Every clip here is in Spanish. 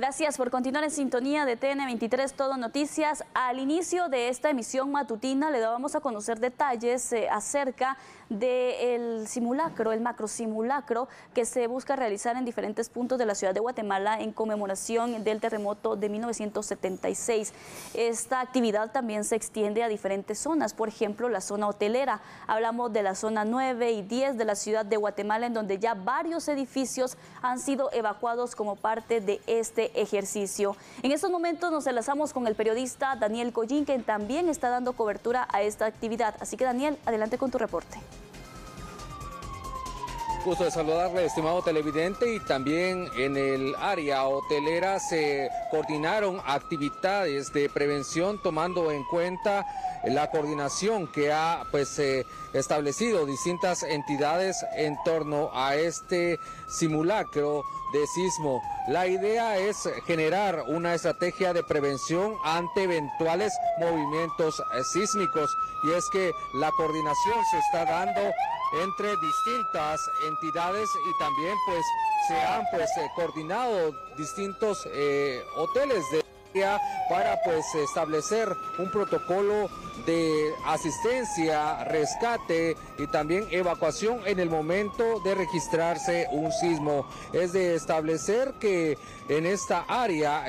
Gracias por continuar en sintonía de TN23 Todo Noticias. Al inicio de esta emisión matutina le dábamos a conocer detalles acerca del simulacro, el macrosimulacro que se busca realizar en diferentes puntos de la ciudad de Guatemala en conmemoración del terremoto de 1976. Esta actividad también se extiende a diferentes zonas, por ejemplo la zona hotelera. Hablamos de la zona 9 y 10 de la ciudad de Guatemala, en donde ya varios edificios han sido evacuados como parte de este ejercicio. En estos momentos nos enlazamos con el periodista Daniel Collín, quien también está dando cobertura a esta actividad. Así que Daniel, adelante con tu reporte. Gusto de saludarle, estimado televidente, y también en el área hotelera se coordinaron actividades de prevención tomando en cuenta la coordinación que ha establecido distintas entidades en torno a este simulacro de sismo. La idea es generar una estrategia de prevención ante eventuales movimientos sísmicos, y es que la coordinación se está dando entre distintas entidades y también se han coordinado distintos hoteles de para establecer un protocolo de asistencia, rescate y también evacuación en el momento de registrarse un sismo. Es de establecer que en esta área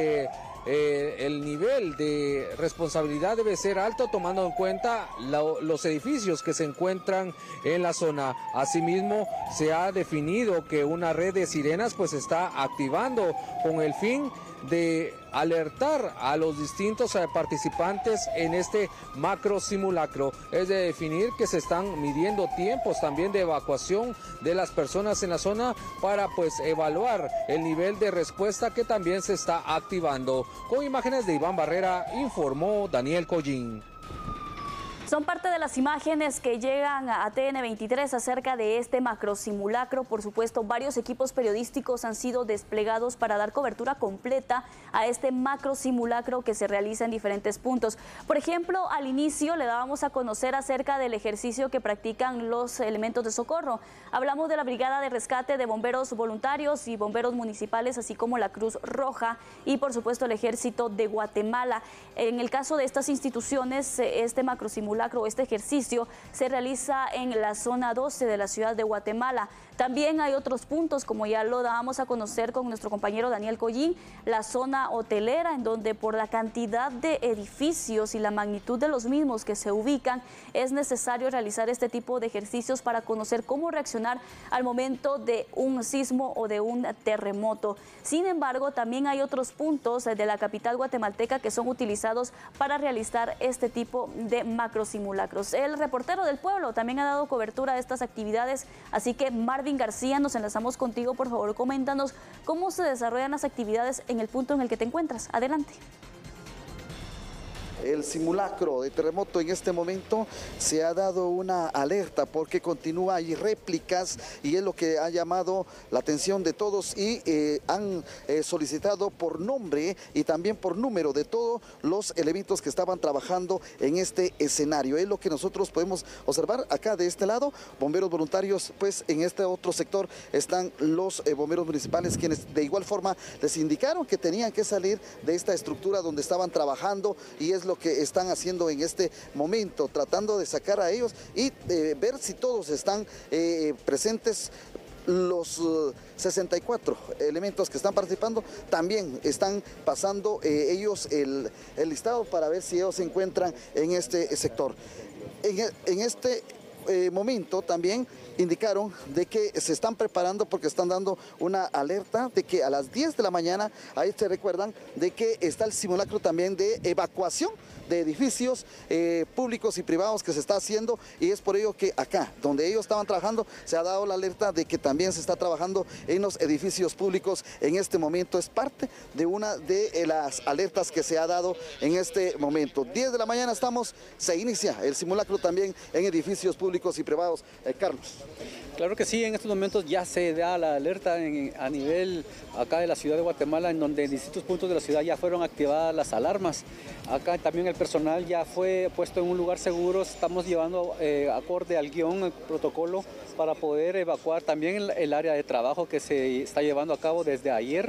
el nivel de responsabilidad debe ser alto, tomando en cuenta los edificios que se encuentran en la zona. Asimismo, se ha definido que una red de sirenas se está activando con el fin de alertar a los distintos participantes en este macro simulacro. Es de definir que se están midiendo tiempos también de evacuación de las personas en la zona para evaluar el nivel de respuesta que también se está activando. Con imágenes de Iván Barrera, informó Daniel Collín. Son parte de las imágenes que llegan a TN23 acerca de este macrosimulacro. Por supuesto, varios equipos periodísticos han sido desplegados para dar cobertura completa a este macrosimulacro que se realiza en diferentes puntos. Por ejemplo, al inicio le dábamos a conocer acerca del ejercicio que practican los elementos de socorro. Hablamos de la Brigada de Rescate de Bomberos Voluntarios y Bomberos Municipales, así como la Cruz Roja y, por supuesto, el Ejército de Guatemala. En el caso de estas instituciones, este macrosimulacro, este ejercicio se realiza en la zona 12 de la ciudad de Guatemala. También hay otros puntos, como ya lo dábamos a conocer con nuestro compañero Daniel Collín, la zona hotelera, en donde por la cantidad de edificios y la magnitud de los mismos que se ubican, es necesario realizar este tipo de ejercicios para conocer cómo reaccionar al momento de un sismo o de un terremoto. Sin embargo, también hay otros puntos de la capital guatemalteca que son utilizados para realizar este tipo de macrosimulacros. El reportero del pueblo también ha dado cobertura a estas actividades, así que Marvin García, nos enlazamos contigo. Por favor, coméntanos cómo se desarrollan las actividades en el punto en el que te encuentras. Adelante. El simulacro de terremoto en este momento se ha dado una alerta porque continúa, hay réplicas, y es lo que ha llamado la atención de todos, y han solicitado por nombre y también por número de todos los elementos que estaban trabajando en este escenario. Es lo que nosotros podemos observar acá de este lado. Bomberos voluntarios, en este otro sector están los bomberos municipales, quienes de igual forma les indicaron que tenían que salir de esta estructura donde estaban trabajando, y es lo que están haciendo en este momento, tratando de sacar a ellos y ver si todos están presentes. Los 64 elementos que están participando también están pasando ellos el listado para ver si ellos se encuentran en este sector. En este momento también indicaron de que se están preparando porque están dando una alerta de que a las 10 de la mañana, ahí se recuerdan de que está el simulacro también de evacuación de edificios públicos y privados que se está haciendo, y es por ello que acá, donde ellos estaban trabajando, se ha dado la alerta de que también se está trabajando en los edificios públicos en este momento. Es parte de una de las alertas que se ha dado en este momento. 10 de la mañana se inicia el simulacro también en edificios públicos y privados. Carlos. Claro que sí, en estos momentos ya se da la alerta a nivel acá de la ciudad de Guatemala, en donde en distintos puntos de la ciudad ya fueron activadas las alarmas. Acá también el personal ya fue puesto en un lugar seguro. Estamos llevando acorde al guión, el protocolo, para poder evacuar también el área de trabajo que se está llevando a cabo desde ayer,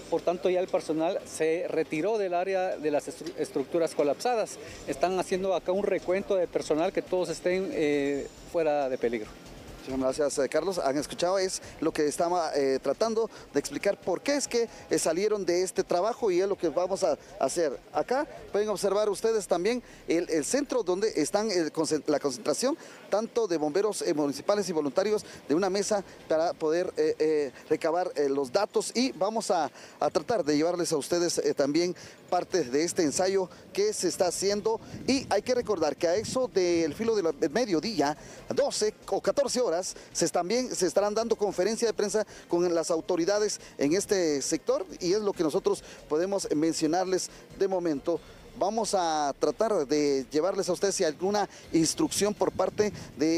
por tanto ya el personal se retiró del área de las estructuras colapsadas. Están haciendo acá un recuento de personal, que todos estén fuera de peligro. Muchas gracias, Carlos. Han escuchado, es lo que estaba tratando de explicar por qué es que salieron de este trabajo, y es lo que vamos a hacer. Acá pueden observar ustedes también el centro donde están la concentración tanto de bomberos municipales y voluntarios, de una mesa para poder recabar los datos, y vamos a tratar de llevarles a ustedes también parte de este ensayo que se está haciendo. Y hay que recordar que a eso del filo del mediodía, 12 o 14 horas, se estarán dando conferencia de prensa con las autoridades en este sector, y es lo que nosotros podemos mencionarles de momento. Vamos a tratar de llevarles a ustedes si hay alguna instrucción por parte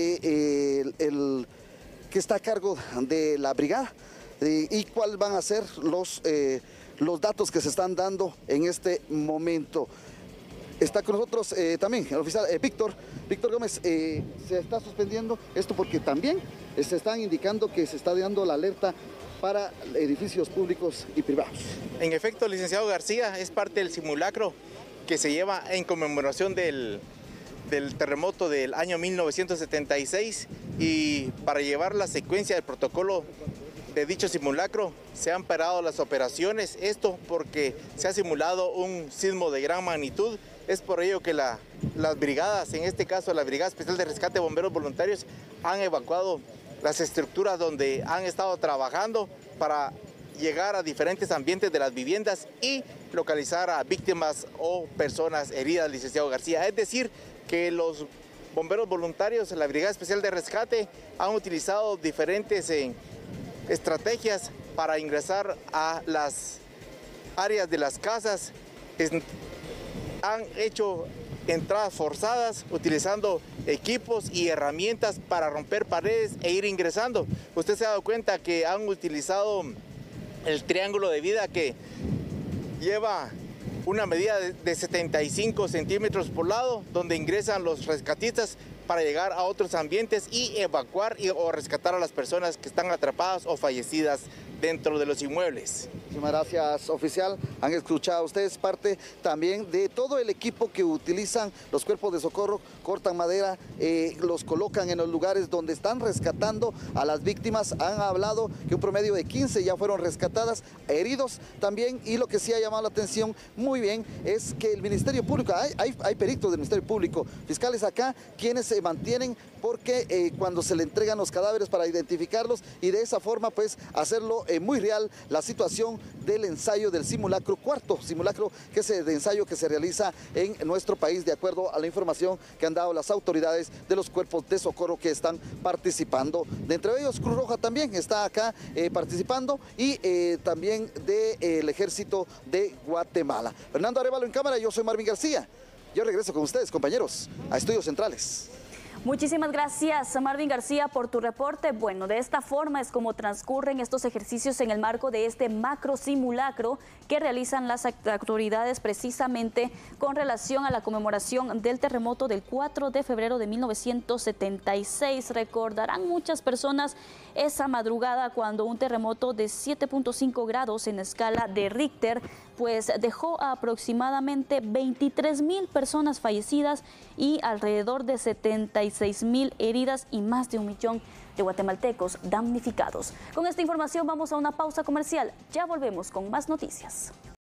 de el que está a cargo de la brigada, y cuál van a ser los datos que se están dando en este momento. Está con nosotros también el oficial Víctor Gómez. Se está suspendiendo esto porque también se están indicando que se está dando la alerta para edificios públicos y privados. En efecto, licenciado García, es parte del simulacro que se lleva en conmemoración del terremoto del año 1976, y para llevar la secuencia del protocolo de dicho simulacro se han parado las operaciones, esto porque se ha simulado un sismo de gran magnitud. Es por ello que las brigadas, en este caso la Brigada Especial de Rescate de Bomberos Voluntarios, han evacuado las estructuras donde han estado trabajando para llegar a diferentes ambientes de las viviendas y localizar a víctimas o personas heridas, licenciado García. Es decir, que los bomberos voluntarios, la Brigada Especial de Rescate, han utilizado diferentes estrategias para ingresar a las áreas de las casas. Han hecho entradas forzadas utilizando equipos y herramientas para romper paredes e ir ingresando. Usted se ha dado cuenta que han utilizado el triángulo de vida, que lleva una medida de 75 centímetros por lado, donde ingresan los rescatistas para llegar a otros ambientes y evacuar o rescatar a las personas que están atrapadas o fallecidas dentro de los inmuebles. Muchas gracias, oficial. Han escuchado ustedes parte también de todo el equipo que utilizan los cuerpos de socorro. Cortan madera, los colocan en los lugares donde están rescatando a las víctimas. Han hablado que un promedio de 15 ya fueron rescatadas, heridos también. Y lo que sí ha llamado la atención muy bien es que el Ministerio Público, hay peritos del Ministerio Público, fiscales acá, quienes se mantienen, porque cuando se le entregan los cadáveres para identificarlos, y de esa forma pues hacerlo muy real la situación del ensayo del simulacro, cuarto simulacro de ensayo que se realiza en nuestro país, de acuerdo a la información que han dado las autoridades de los cuerpos de socorro que están participando. De entre ellos, Cruz Roja también está acá participando, y también del Ejército de Guatemala. Fernando Arevalo en cámara, yo soy Marvin García. Yo regreso con ustedes, compañeros, a Estudios Centrales. Muchísimas gracias, Marvin García, por tu reporte. Bueno, de esta forma es como transcurren estos ejercicios en el marco de este macro simulacro que realizan las autoridades precisamente con relación a la conmemoración del terremoto del 4 de febrero de 1976. Recordarán muchas personas esa madrugada cuando un terremoto de 7.5 grados en escala de Richter pues dejó a aproximadamente 23,000 personas fallecidas y alrededor de 76,000 heridas y más de 1 millón de guatemaltecos damnificados. Con esta información vamos a una pausa comercial. Ya volvemos con más noticias.